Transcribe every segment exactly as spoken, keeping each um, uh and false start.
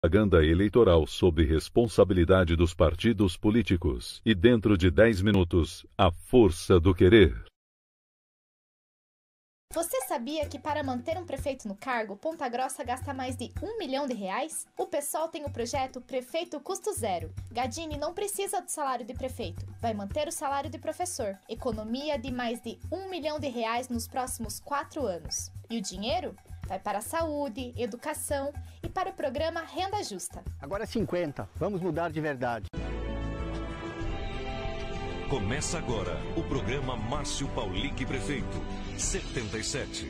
Propaganda eleitoral sob responsabilidade dos partidos políticos. E dentro de dez minutos, a força do querer. Você sabia que para manter um prefeito no cargo, Ponta Grossa gasta mais de um milhão de reais? O PSOL tem o projeto Prefeito Custo Zero. Gadini não precisa do salário de prefeito, vai manter o salário de professor. Economia de mais de um milhão de reais nos próximos quatro anos. E o dinheiro vai para a saúde, educação e para o programa Renda Justa. Agora é cinquenta, vamos mudar de verdade. Começa agora o programa Márcio Paulic Prefeito, setenta e sete.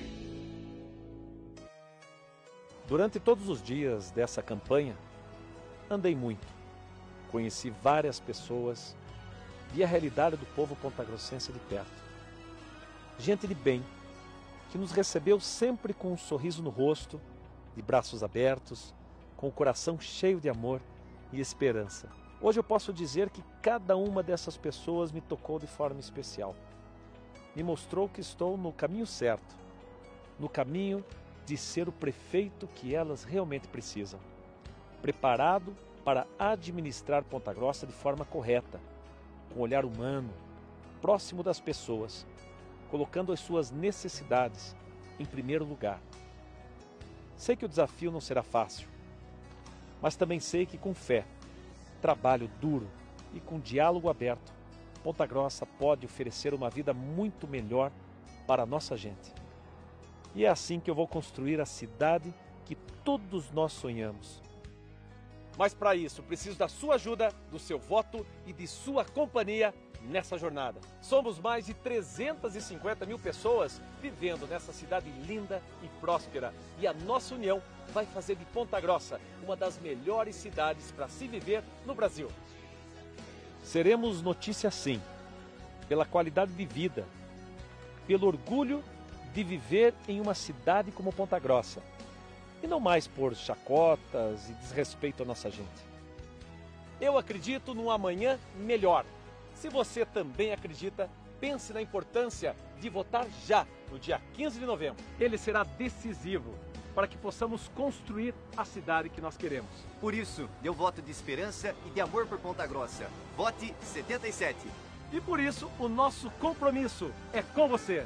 Durante todos os dias dessa campanha, andei muito. Conheci várias pessoas, vi a realidade do povo pontagrossense de perto. Gente de bem, que nos recebeu sempre com um sorriso no rosto, de braços abertos, com o coração cheio de amor e esperança. Hoje eu posso dizer que cada uma dessas pessoas me tocou de forma especial. Me mostrou que estou no caminho certo, no caminho de ser o prefeito que elas realmente precisam. Preparado para administrar Ponta Grossa de forma correta, com olhar humano, próximo das pessoas, colocando as suas necessidades em primeiro lugar. Sei que o desafio não será fácil, mas também sei que com fé, trabalho duro e com diálogo aberto, Ponta Grossa pode oferecer uma vida muito melhor para a nossa gente. E é assim que eu vou construir a cidade que todos nós sonhamos. Mas para isso, preciso da sua ajuda, do seu voto e de sua companhia nessa jornada. Somos mais de trezentas e cinquenta mil pessoas vivendo nessa cidade linda e próspera. E a nossa união vai fazer de Ponta Grossa uma das melhores cidades para se viver no Brasil. Seremos notícia sim, pela qualidade de vida, pelo orgulho de viver em uma cidade como Ponta Grossa, e não mais por chacotas e desrespeito à nossa gente. Eu acredito num amanhã melhor. Se você também acredita, pense na importância de votar já, no dia quinze de novembro. Ele será decisivo para que possamos construir a cidade que nós queremos. Por isso, deu voto de esperança e de amor por Ponta Grossa. Vote setenta e sete. E por isso, o nosso compromisso é com você.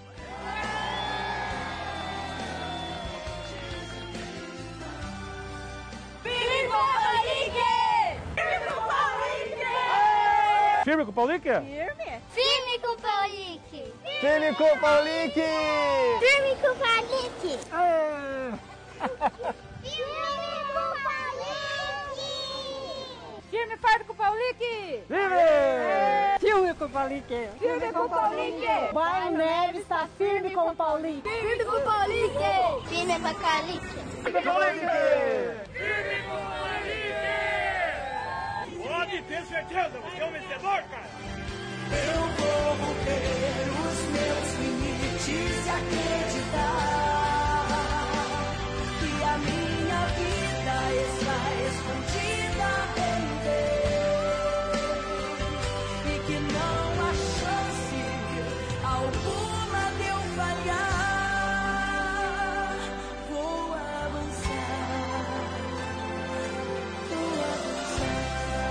Firme com o Paulic? Firme. Firme com o Paulic. Firme com o Paulic! Firme com o Paulic. É. Firme com o Paulic. Firme e forte com o Paulic. Vive! Firme com o Paulic. Firme com o Paulic. Bairro Neves está firme com o Paulic. Firme com o Paulic. Firme com o Paulic. Firme com o Paulic! Firme com o Paulic! Pode ter certeza, você é um vencedor, cara! Eu vou romper os meus limites e acreditar que a minha vida está escondida em Deus e que não há chance alguma de eu falhar. Vou avançar, vou avançar.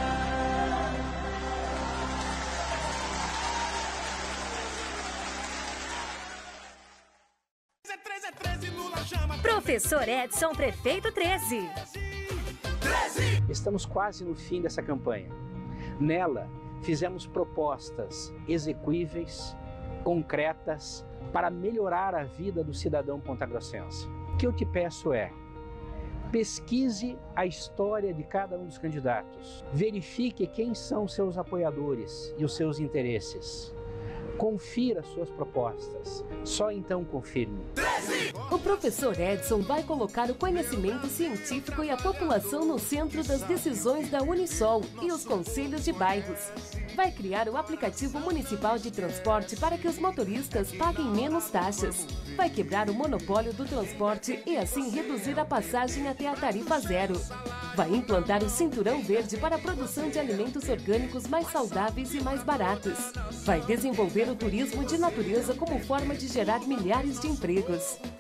Professor Edson, Prefeito treze. Estamos quase no fim dessa campanha. Nela, fizemos propostas execuíveis, concretas, para melhorar a vida do cidadão pontagrossense. O que eu te peço é, pesquise a história de cada um dos candidatos. Verifique quem são seus apoiadores e os seus interesses. Confira suas propostas. Só então confirme. O professor Edson vai colocar o conhecimento científico e a população no centro das decisões da Unisol e os conselhos de bairros. Vai criar o aplicativo municipal de transporte para que os motoristas paguem menos taxas. Vai quebrar o monopólio do transporte e assim reduzir a passagem até a tarifa zero. Vai implantar o Cinturão Verde para a produção de alimentos orgânicos mais saudáveis e mais baratos. Vai desenvolver o turismo de natureza como forma de gerar milhares de empregos.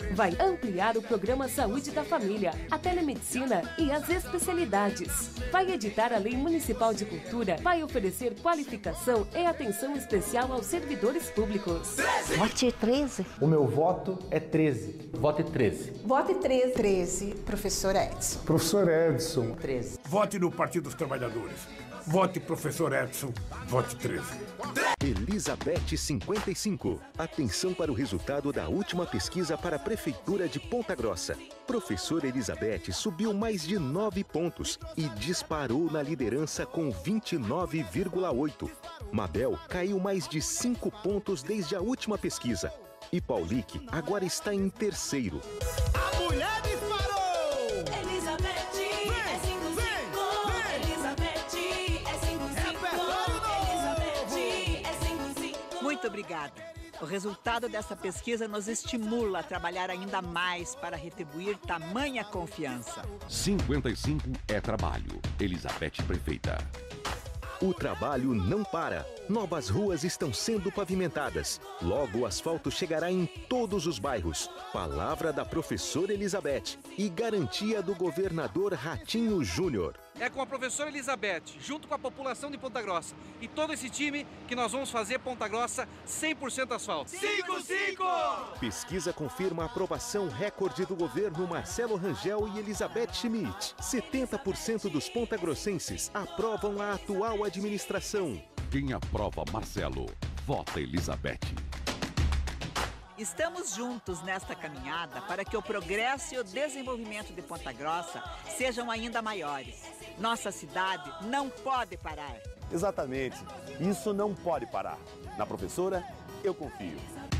Vai ampliar o programa Saúde da Família, a telemedicina e as especialidades. Vai editar a Lei Municipal de Cultura, vai oferecer qualificação e atenção especial aos servidores públicos. Vote treze. O meu voto é treze. Vote treze. Vote treze. treze, professor Edson. Professor Edson. treze. Vote no Partido dos Trabalhadores. Vote professor Edson. Vote treze. Elizabeth cinquenta e cinco. Atenção para o resultado da última pesquisa para a Prefeitura de Ponta Grossa. Professora Elizabeth subiu mais de nove pontos e disparou na liderança com vinte e nove vírgula oito. Mabel caiu mais de cinco pontos desde a última pesquisa. E Paulique agora está em terceiro. A mulher disparou! Elizabeth é cinco cinco. Elizabeth é cinco cinco. Elizabeth é cinco cinco. Muito obrigada. O resultado dessa pesquisa nos estimula a trabalhar ainda mais para retribuir tamanha confiança. cinquenta e cinco é trabalho. Elizabeth Prefeita. O trabalho não para. Novas ruas estão sendo pavimentadas. Logo, o asfalto chegará em todos os bairros. Palavra da professora Elizabeth e garantia do governador Ratinho Júnior. É com a professora Elizabeth, junto com a população de Ponta Grossa e todo esse time, que nós vamos fazer Ponta Grossa cem por cento asfalto. cinco cinco! Pesquisa confirma a aprovação recorde do governo Marcelo Rangel e Elizabeth Schmidt. setenta por cento dos pontagrossenses aprovam a atual administração. Quem aprova Marcelo, vota Elizabeth. Estamos juntos nesta caminhada para que o progresso e o desenvolvimento de Ponta Grossa sejam ainda maiores. Nossa cidade não pode parar. Exatamente. Isso não pode parar. Na professora, eu confio.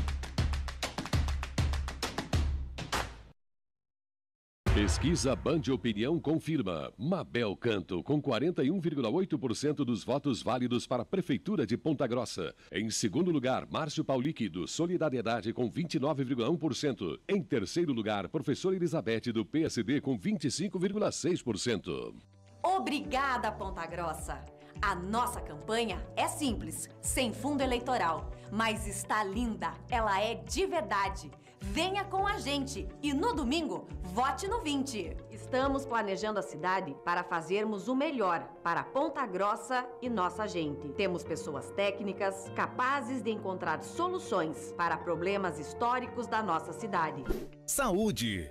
Pesquisa Band Opinião confirma. Mabel Canto, com quarenta e um vírgula oito por cento dos votos válidos para a Prefeitura de Ponta Grossa. Em segundo lugar, Márcio Paulique, do Solidariedade, com vinte e nove vírgula um por cento. Em terceiro lugar, professora Elizabeth, do P S D, com vinte e cinco vírgula seis por cento. Obrigada, Ponta Grossa! A nossa campanha é simples, sem fundo eleitoral, mas está linda, ela é de verdade. Venha com a gente e no domingo, vote no vinte. Estamos planejando a cidade para fazermos o melhor para Ponta Grossa e nossa gente. Temos pessoas técnicas capazes de encontrar soluções para problemas históricos da nossa cidade. Saúde!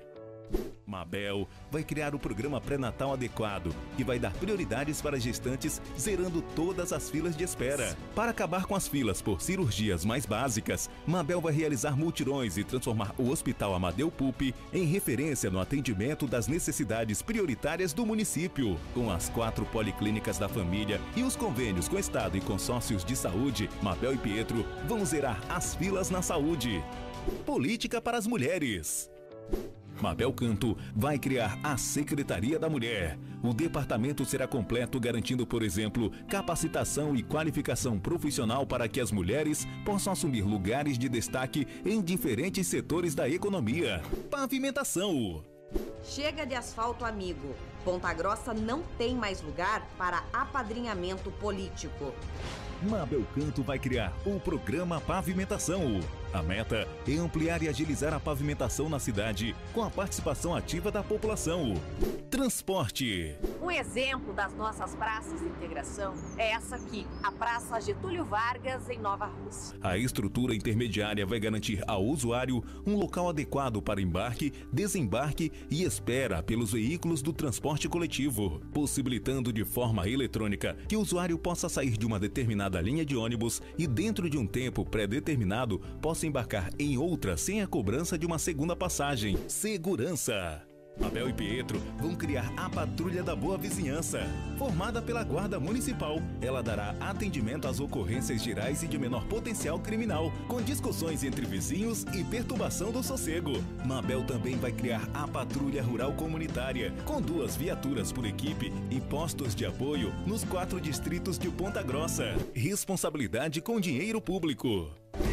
Mabel vai criar o programa pré-natal adequado e vai dar prioridades para gestantes, zerando todas as filas de espera. Para acabar com as filas por cirurgias mais básicas, Mabel vai realizar multirões e transformar o Hospital Amadeu Pupi em referência no atendimento das necessidades prioritárias do município. Com as quatro policlínicas da família e os convênios com Estado e consórcios de saúde, Mabel e Pietro vão zerar as filas na saúde. Política para as mulheres. Mabel Canto vai criar a Secretaria da Mulher. O departamento será completo, garantindo, por exemplo, capacitação e qualificação profissional para que as mulheres possam assumir lugares de destaque em diferentes setores da economia. Pavimentação. Chega de asfalto amigo. Ponta Grossa não tem mais lugar para apadrinhamento político. Mabel Canto vai criar o programa Pavimentação. A meta é ampliar e agilizar a pavimentação na cidade com a participação ativa da população. Transporte. Um exemplo das nossas praças de integração é essa aqui, a Praça Getúlio Vargas, em Nova Rússia. A estrutura intermediária vai garantir ao usuário um local adequado para embarque, desembarque e espera pelos veículos do transporte coletivo, possibilitando de forma eletrônica que o usuário possa sair de uma determinada linha de ônibus e dentro de um tempo pré-determinado possa embarcar em outra sem a cobrança de uma segunda passagem. Segurança. Mabel e Pietro vão criar a Patrulha da Boa Vizinhança. Formada pela Guarda Municipal, ela dará atendimento às ocorrências gerais e de menor potencial criminal, com discussões entre vizinhos e perturbação do sossego. Mabel também vai criar a Patrulha Rural Comunitária, com duas viaturas por equipe e postos de apoio nos quatro distritos de Ponta Grossa. Responsabilidade com dinheiro público.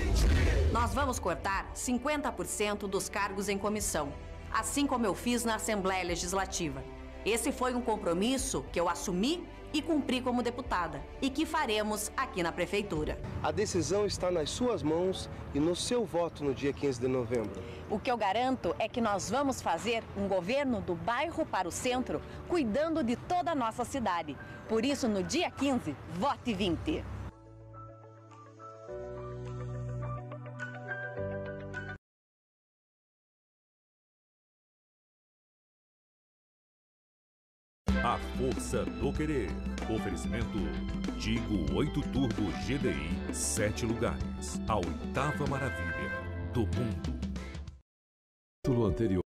Nós vamos cortar cinquenta por cento dos cargos em comissão, assim como eu fiz na Assembleia Legislativa. Esse foi um compromisso que eu assumi e cumpri como deputada e que faremos aqui na Prefeitura. A decisão está nas suas mãos e no seu voto no dia quinze de novembro. O que eu garanto é que nós vamos fazer um governo do bairro para o centro, cuidando de toda a nossa cidade. Por isso, no dia quinze, vote vinte. A força do querer. Oferecimento Tigo oito Turbo G D I, sete lugares. A oitava maravilha do mundo. Título anterior.